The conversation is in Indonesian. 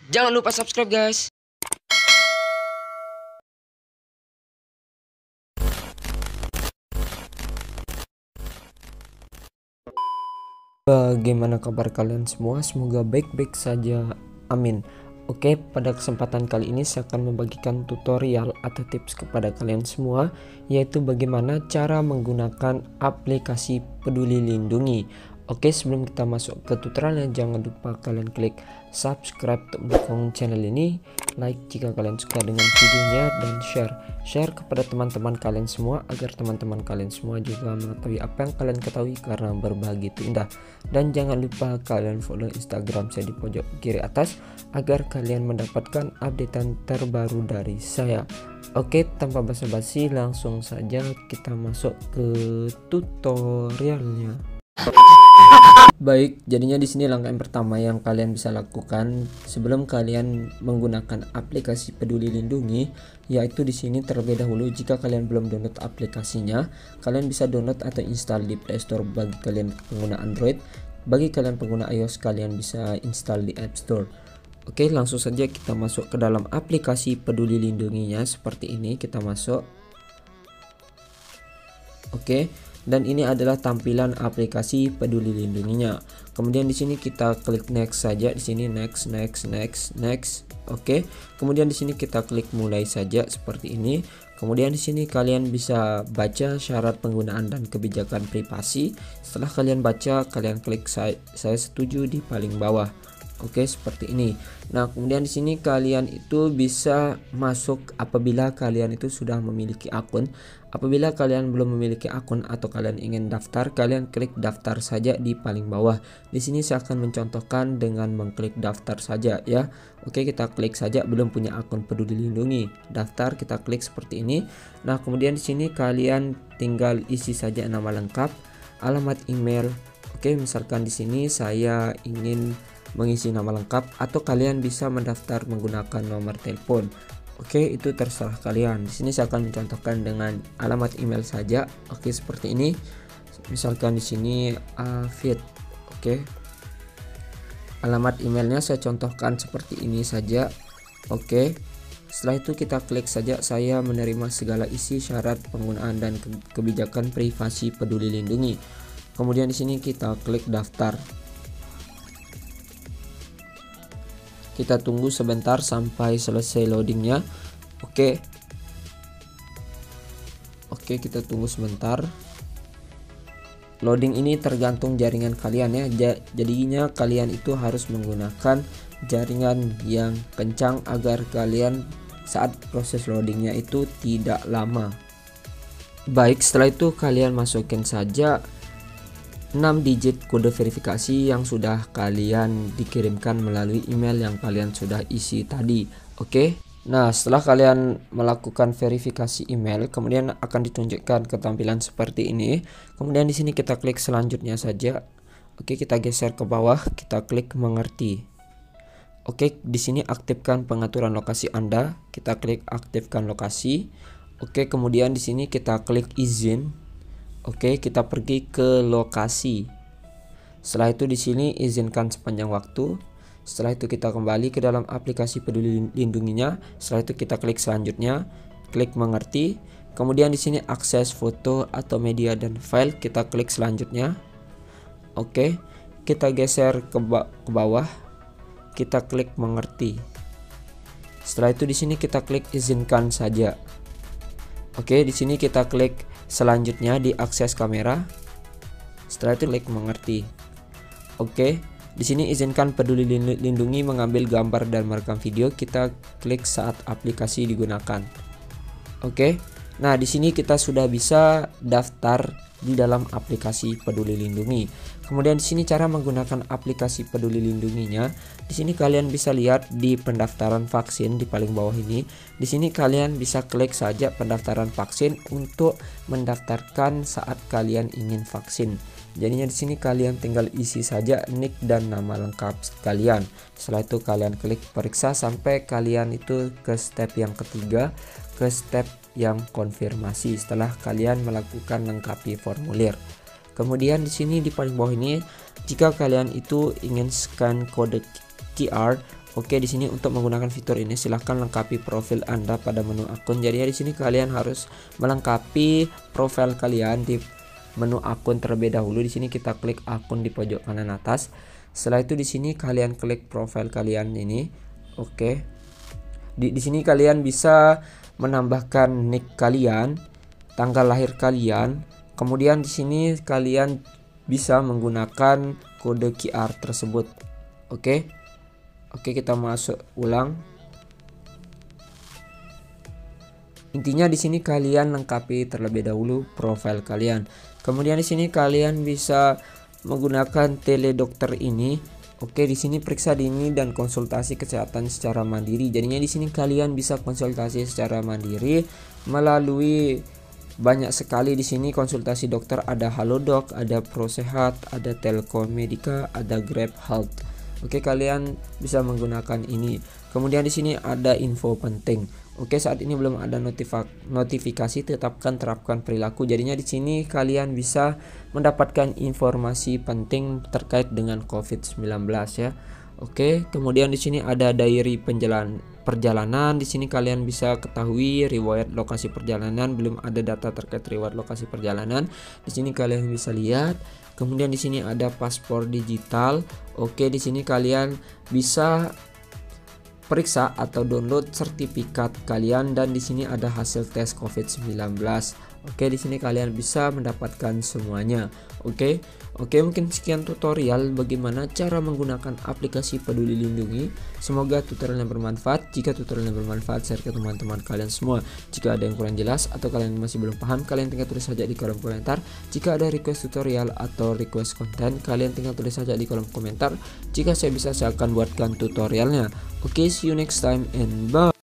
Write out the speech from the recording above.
Jangan lupa subscribe guys. Bagaimana kabar kalian semua? Semoga baik-baik saja. Amin. Oke, pada kesempatan kali ini saya akan membagikan tutorial atau tips kepada kalian semua, yaitu bagaimana cara menggunakan aplikasi Peduli Lindungi. Oke, sebelum kita masuk ke tutorialnya, jangan lupa kalian klik subscribe untuk mendukung channel ini, like jika kalian suka dengan videonya, dan share kepada teman-teman kalian semua agar teman-teman kalian semua juga mengetahui apa yang kalian ketahui, karena berbagi itu indah. Dan jangan lupa kalian follow Instagram saya di pojok kiri atas agar kalian mendapatkan updatean terbaru dari saya. Oke, tanpa basa-basi langsung saja kita masuk ke tutorialnya. Baik, jadinya di sini langkah yang pertama yang kalian bisa lakukan sebelum kalian menggunakan aplikasi Peduli Lindungi, yaitu di sini terlebih dahulu jika kalian belum download aplikasinya, kalian bisa download atau install di Play Store bagi kalian pengguna Android. Bagi kalian pengguna iOS, kalian bisa install di App Store. Oke, langsung saja kita masuk ke dalam aplikasi Peduli Lindunginya seperti ini. Kita masuk. Oke. Dan ini adalah tampilan aplikasi Peduli Lindunginya. Kemudian di sini kita klik next saja. Di sini next. Oke. Kemudian di sini kita klik mulai saja seperti ini. Kemudian di sini kalian bisa baca syarat penggunaan dan kebijakan privasi. Setelah kalian baca, kalian klik saya setuju di paling bawah. Oke, seperti ini. Nah, kemudian di sini kalian itu bisa masuk apabila kalian itu sudah memiliki akun. Apabila kalian belum memiliki akun atau kalian ingin daftar, kalian klik daftar saja di paling bawah. Di sini saya akan mencontohkan dengan mengklik daftar saja ya. Oke, kita klik saja belum punya akun Peduli Lindungi. Daftar, kita klik seperti ini. Nah, kemudian di sini kalian tinggal isi saja nama lengkap, alamat email. Oke, misalkan di sini saya ingin mengisi nama lengkap, atau kalian bisa mendaftar menggunakan nomor telepon. Oke, itu terserah kalian. Di sini saya akan mencontohkan dengan alamat email saja. Oke, seperti ini. Misalkan di sini Fit. Oke. Alamat emailnya saya contohkan seperti ini saja. Oke. Setelah itu kita klik saja saya menerima segala isi syarat penggunaan dan kebijakan privasi Peduli Lindungi. Kemudian di sini kita klik daftar. Kita tunggu sebentar sampai selesai loadingnya. Oke, kita tunggu sebentar. Loading ini tergantung jaringan kalian ya. Jadinya kalian itu harus menggunakan jaringan yang kencang agar kalian saat proses loadingnya itu tidak lama. Baik, setelah itu kalian masukin saja 6 digit kode verifikasi yang sudah kalian dikirimkan melalui email yang kalian sudah isi tadi. Oke. Nah, setelah kalian melakukan verifikasi email, kemudian akan ditunjukkan ketampilan seperti ini. Kemudian di sini kita klik selanjutnya saja. Oke, kita geser ke bawah, kita klik mengerti. Oke, di sini aktifkan pengaturan lokasi Anda. Kita klik aktifkan lokasi. Oke, kemudian di sini kita klik izin. Oke, kita pergi ke lokasi. Setelah itu di sini izinkan sepanjang waktu. Setelah itu kita kembali ke dalam aplikasi Peduli Lindunginya. Setelah itu kita klik selanjutnya, klik mengerti. Kemudian di sini akses foto atau media dan file, kita klik selanjutnya. Oke, kita geser ke bawah. Kita klik mengerti. Setelah itu di sini kita klik izinkan saja. Oke, di sini kita klik selanjutnya di akses kamera. Setelah itu klik mengerti. Oke, di sini izinkan Peduli Lindungi mengambil gambar dan merekam video. Kita klik saat aplikasi digunakan. Oke. Nah, di sini kita sudah bisa daftar di dalam aplikasi Peduli Lindungi. Kemudian di sini cara menggunakan aplikasi Peduli Lindunginya. Di sini kalian bisa lihat di pendaftaran vaksin di paling bawah ini. Di sini kalian bisa klik saja pendaftaran vaksin untuk mendaftarkan saat kalian ingin vaksin. Jadinya di sini kalian tinggal isi saja nick dan nama lengkap kalian. Setelah itu kalian klik periksa sampai kalian itu ke step yang ketiga, ke step yang konfirmasi setelah kalian melakukan lengkapi formulir. Kemudian di sini di paling bawah ini, jika kalian itu ingin scan kode QR Oke, di sini untuk menggunakan fitur ini silahkan lengkapi profil Anda pada menu akun. Jadi di sini kalian harus melengkapi profil kalian di menu akun terlebih dahulu. Di sini kita klik akun di pojok kanan atas. Setelah itu di sini kalian klik profil kalian ini. Oke. Di sini kalian bisa menambahkan nick kalian, tanggal lahir kalian. Kemudian di sini kalian bisa menggunakan kode QR tersebut. Oke. Oke, kita masuk ulang. Intinya di sini kalian lengkapi terlebih dahulu profil kalian. Kemudian di sini kalian bisa menggunakan teledokter ini. Oke, di sini periksa dini dan konsultasi kesehatan secara mandiri. Jadinya di sini kalian bisa konsultasi secara mandiri melalui banyak sekali di sini konsultasi dokter, ada Halodoc, ada ProSehat, ada Telkom Medica, ada Grab Health. Oke, kalian bisa menggunakan ini. Kemudian di sini ada info penting. Oke, saat ini belum ada notifikasi, terapkan perilaku. Jadinya di sini kalian bisa mendapatkan informasi penting terkait dengan COVID-19 ya. Oke, kemudian di sini ada diary perjalanan. Di sini kalian bisa ketahui riwayat lokasi perjalanan, belum ada data terkait riwayat lokasi perjalanan. Di sini kalian bisa lihat. Kemudian di sini ada paspor digital. Oke, di sini kalian bisa periksa atau download sertifikat kalian, dan di sini ada hasil tes COVID-19. Oke, di sini kalian bisa mendapatkan semuanya. Oke, mungkin sekian tutorial bagaimana cara menggunakan aplikasi Peduli Lindungi. Semoga tutorialnya bermanfaat. Jika tutorialnya bermanfaat, share ke teman-teman kalian semua. Jika ada yang kurang jelas atau kalian masih belum paham, kalian tinggal tulis saja di kolom komentar. Jika ada request tutorial atau request konten, kalian tinggal tulis saja di kolom komentar. Jika saya bisa, saya akan buatkan tutorialnya. Oke, see you next time and bye.